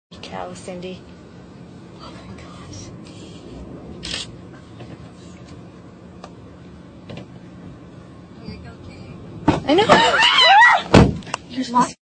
Cow, Cindy. Oh my gosh. I know. You're supposed